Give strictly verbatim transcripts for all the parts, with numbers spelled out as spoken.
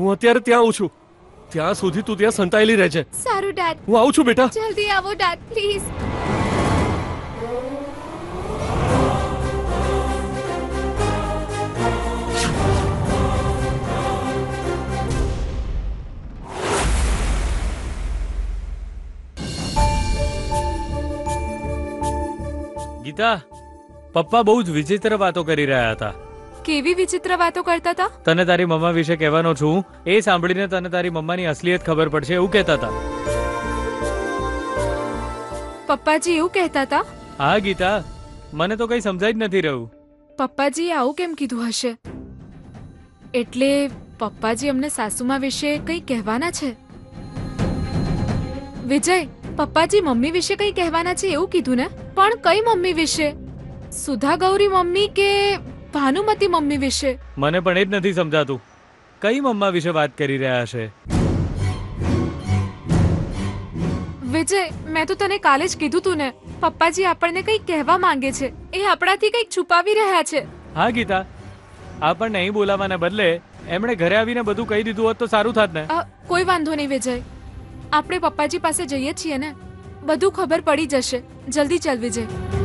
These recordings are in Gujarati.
હું અત્યારે ત્યાં આવું છું. ત્યાં સુધી તું ત્યાં સંતાયેલી રહેજે. સારું ડેડ. હું આવું છું બેટા. જલ્દી આવો ડેડ પ્લીઝ. ગીતા, પપ્પા બહુ જ વિચિત્ર વાતો કરી રહ્યા હતા. કેવી વિચિત્ર વાતો કરતા હતા? તને તારી મમ્મા વિશે કહેવાનો છું, એ સાંભળીને તને તારી મમ્માની અસલિયત ખબર પડશે એવું કહેતા હતા. પપ્પાજી એવું કહેતા હતા? હા ગીતા, મને તો કઈ સમજાય જ નથી રહ્યું. પપ્પાજીએ આવું કેમ કીધું હશે? એટલે પપ્પાજી અમને સાસુમા વિશે કંઈ કહેવાના છે? વિજય, પપ્પાજી મમ્મી વિશે કંઈ કહેવાના છે એવું કીધું ને? પણ કઈ મમ્મી વિશે? સુધા ગૌરી મમ્મી કે ભાનુમતી મમ્મી વિશે? મને પણ એ જ નથી સમજાતું, કઈ મમ્મા વિશે વાત કરી રહ્યા છે. વિજય, મેં તો તને કાલે જ કીધું તું ને, પપ્પાજી આપણને કંઈક કહેવા માંગે છે. એ આપણાથી કંઈક છુપાવી રહ્યા છે. હા ગીતા, આપણને અહીં બોલાવાના બદલે એમણે ઘરે આવીને બધું કહી દીધું હોત તો સારું થાત ને. અ, કોઈ વાંધો નહીં વિજય, આપણે પપ્પાજી પાસે જઈએ છીએ ને, બધું ખબર પડી જશે. જલ્દી ચાલ વિજય.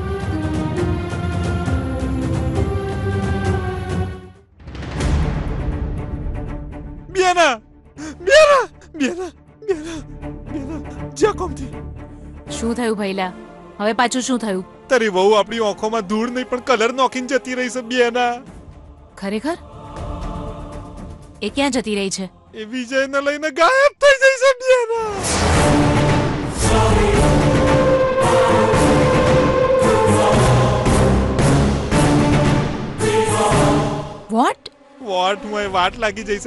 બેના બેના બેના બેના બેના જાકોમથી શું થયું ભૈલા? હવે પાછું શું થયું? તારી વહુ આપણી આંખોમાં ધૂળ નહીં પણ કલર નોખીને જતી રહી છે બેના. ખરેખર? એ ક્યાં જતી રહી છે? એ વિજયને લઈને ગાયબ થઈ જઈ છે બેના. વોટ? વોટ હું વાટ લાગી જઈ છે.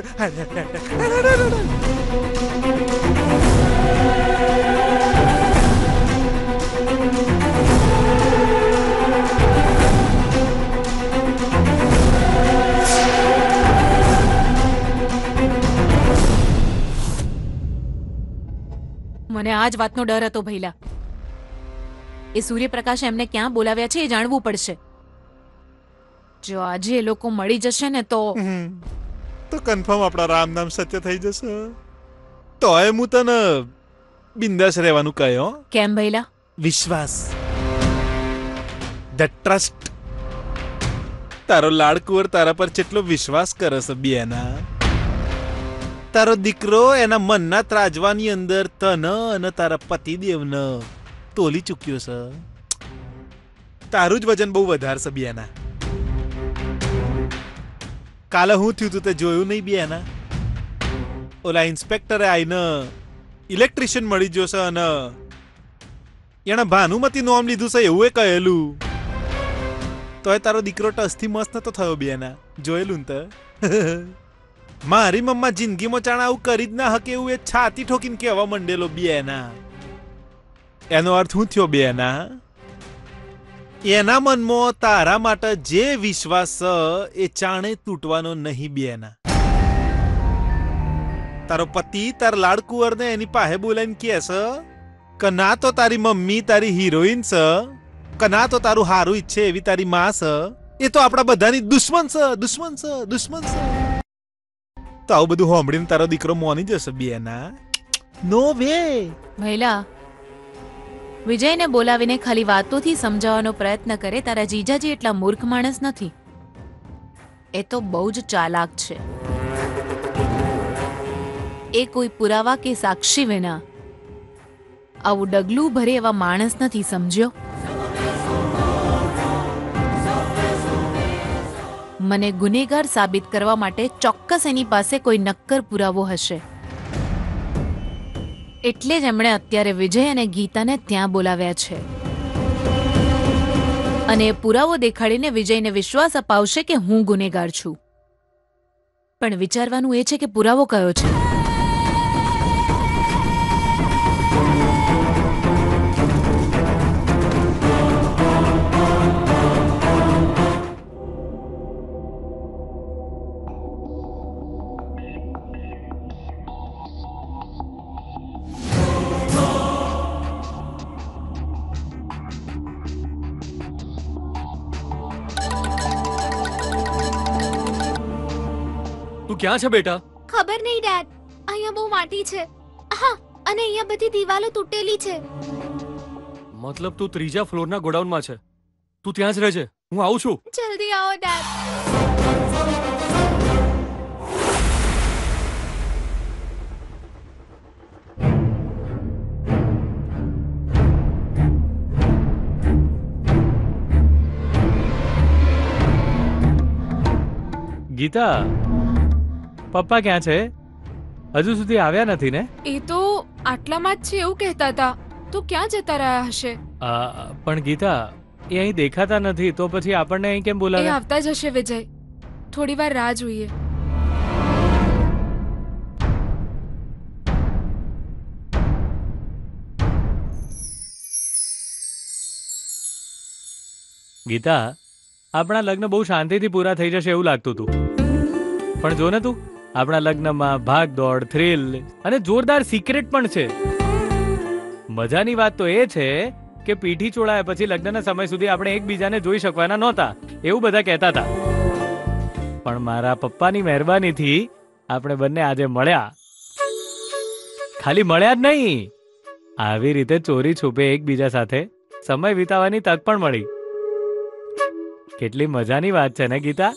મને આ જ વાતનો ડર હતો ભૈલા. એ સૂર્યપ્રકાશ એમને ક્યાં બોલાવ્યા છે એ જાણવું પડશે. જો આજે એ લોકો મળી જશે ને તો તો કન્ફર્મ આપણા રામ નામ સત્ય થઈ જશે. તોય હું તને બિંદાસ રહેવાનું કહ્યો. કેમ ભૈલા? વિશ્વાસ, ધ ટ્રસ્ટ. તારો લાડકુંવર તારા પર કેટલો વિશ્વાસ કરે છે બેના. તારો દીકરો એના મનના ત્રાજવાની અંદર તને અને તારા પતિદેવને તોલી ચૂક્યો છે. તારું જ વજન બહુ વધારે છે બેના. કાલે હું થયું તું તે જોયું નહીં બેના? ઓલા ઇન્સ્પેક્ટરે આઈને ઇલેક્ટ્રિશિયન મળી ગયો છે અને એને ભાનુમતી નોમ લીધું છે એવું એ કહેલું. તોય તારો દીકરો ટસથી મસ્ત નતો થયો બેના. જોયેલું ને તે? મારી મમ્મા જિંદગીમાં ચાણા આવું કરી જ ના હકે એવું એ છાતી ઠોકીને કહેવા માંડેલો બેના. એનો અર્થ શું થયો બેના? એના મનમાં તારા માટે જે વિશ્વાસ છે એ ચાણે તૂટવાનો નહીં બેના. તારો પતિ તારા લાડકુંવરને એની પાસે બોલાવીને કહે છે કે ના તો તારી મમ્મી તારી હિરોઈન છે, કે ના તો તારું હારું ઈચ્છે એવી તારી માં છે. એ તો આપણા બધાની દુશ્મન છે, દુશ્મન છે, દુશ્મન છે. તો આવું બધું સાંભળીને તારો દીકરો મોની જશે બેના? નો વે. ભૈલા, વિજયને બોલાવીને ખાલી વાતોથી સમજાવવાનો પ્રયત્ન કરે. તારા જીજાજી એટલા મૂર્ખ માણસ નથી. એ તો બહુ જ ચાલાક છે. એ કોઈ પુરાવા કે સાક્ષી વિના આવું ડગલું ભરે એવા માણસ નથી, સમજ્યો? મને ગુનેગાર સાબિત કરવા માટે ચોક્કસ એની પાસે કોઈ નક્કર પુરાવો હશે. એટલે જ એમણે અત્યારે વિજય અને ગીતાને ત્યાં બોલાવ્યા છે. અને એ પુરાવો દેખાડીને વિજયને વિશ્વાસ અપાવશે કે હું ગુનેગાર છું. પણ વિચારવાનું એ છે કે પુરાવો કયો છે. તું ક્યાં છે બેટા? ખબર નહીં ડેડ. અહીંયા બહુ માટી છે. હા, અને અહીંયા બધી દિવાલો તૂટેલી છે. મતલબ તું ત્રીજા ફ્લોરના ગોડાઉનમાં છે. તું ત્યાં જ રહેજે, હું આવું છું. જલ્દી આવો ડેડ. ગીતા, પપ્પા ક્યાં છે? હજુ સુધી આવ્યા નથી ને? એ તો આટલામાં જ છે એવું કહેતા હતા. તો ક્યાં જતા રહ્યા હશે? આ, પણ ગીતા, એ અહીં દેખાતા નથી, તો પછી આપણને અહીં કેમ એ બોલાવ્યા? આવતા જ હશે વિજય. થોડી વાર રાહ જોઈએ. ગીતા, આપણા લગ્ન બહુ શાંતિથી પૂરા થઈ જશે એવું લાગતું હતું, પણ જો ને તું, આપણા લગ્નમાં ભાગદોડ, થ્રિલ અને જોરદાર સિક્રેટ પણ છે. મજાની વાત તો એ છે કે પીઠી ચોળાયા પછી લગ્નના સમય સુધી આપણે એકબીજાને જોઈ શકવાના નહોતા એવું બધા કહેતા હતા, પણ મારા પપ્પાની મહેરબાનીથી આપણે બંને આજે મળ્યા. ખાલી મળ્યા જ નહીં, આવી રીતે ચોરી છુપે એકબીજા સાથે સમય વિતાવવાની તક પણ મળી. કેટલી મજાની વાત છે ને ગીતા?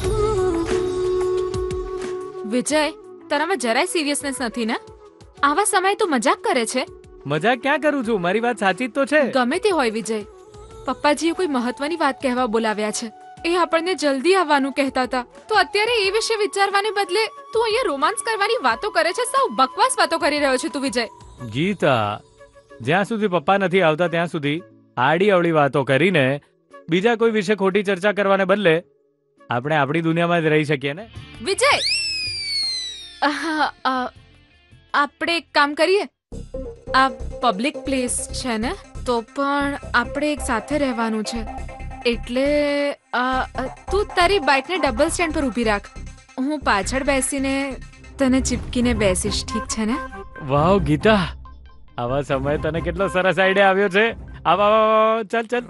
વિજય, તારામાં જરાય સિરિયસનેસ નથી ને? આવા સમયે તું મજાક કરે છે? મજાક ક્યાં કરું છું, મારી વાત સાચી જ તો છે. ગમે તે હોય વિજય, પપ્પાજીએ કોઈ મહત્વની વાત કહેવા બોલાવ્યા છે. એ આપણને જલ્દી આવવાનું કહેતા હતા, તો અત્યારે એ વિશે વિચારવાને બદલે તું અહીંયા રોમાન્સ કરવાની વાતો કરે છે. સાવ બકવાસ વાતો કરી રહ્યો છે તું વિજય. ગીતા, જ્યાં સુધી પપ્પા નથી આવતા ત્યાં સુધી આડી અવળી વાતો કરીને બીજા કોઈ વિશે ખોટી ચર્ચા કરવાને બદલે આપણે આપણી દુનિયામાં જ રહી શકીએ ને. વિજય, આહ, આ, આપણે એક કામ કરીએ. આ પબ્લિક પ્લેસ છે ને, તો પણ આપણે એક સાથે રહેવાનું છે. એટલે અ, અ, તું તારી બાઇકને ડબલ સ્ટેન્ડ પર ઊભી રાખ. હું પાછળ બેસીને તને ચીપકીને બેસીશ, ઠીક છે ને? વાવ ગીતા, આવા સમયે તને કેટલો સરસ આઈડિયા આવ્યો છે. આવ આવ આવ, ચાલ ચાલ.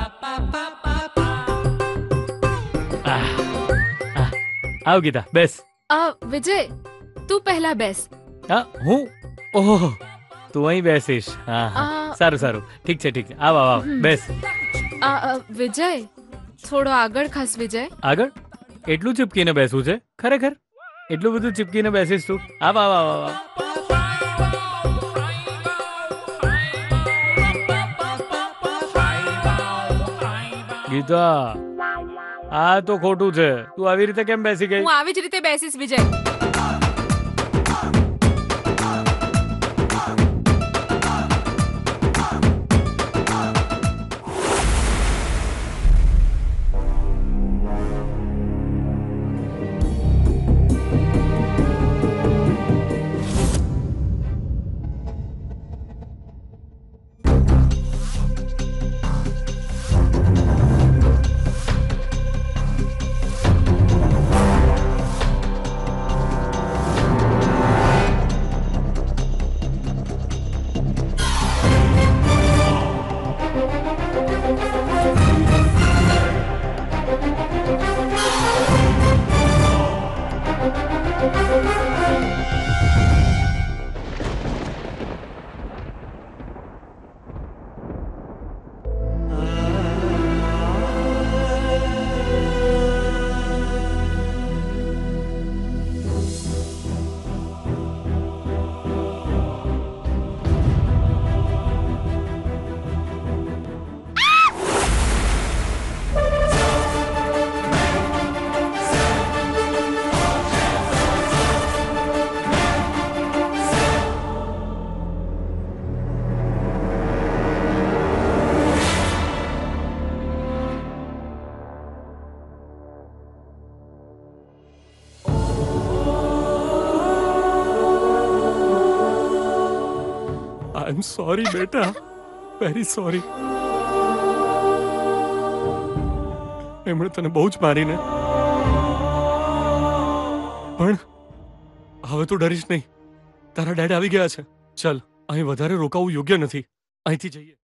આહ, આહ. આવ ગીતા, બેસ. અ, વિજય, તું પહેલા બેસ. હા, હું? ઓહો, તું અહીં બેસીશ. હા હા, આ- સારું સારું, ઠીક છે ઠીક છે. આવ આવ આવ, હમ. બેસ. અ, અ, વિજય, થોડો આગળ ખસ વિજય. આગળ? એટલું ચીપકીને બેસવું છે ખરેખર? એટલું બધું ચીપકીને બેસીશ તું? આવ આવ આવ આવ. ગીતા, આ તો ખોટું છે. તું આવી રીતે કેમ બેસી ગઈ? હું આવી જ રીતે બેસીશ વિજય. આઈ એમ સોરી બેટા, વેરી સોરી. એમણે તને બહુ જ મારીને, પણ હવે તું ડરીશ નહીં. તારા ડેડ આવી ગયા છે. ચલ, અહીં વધારે રોકાવું યોગ્ય નથી. અહીંથી જઈએ.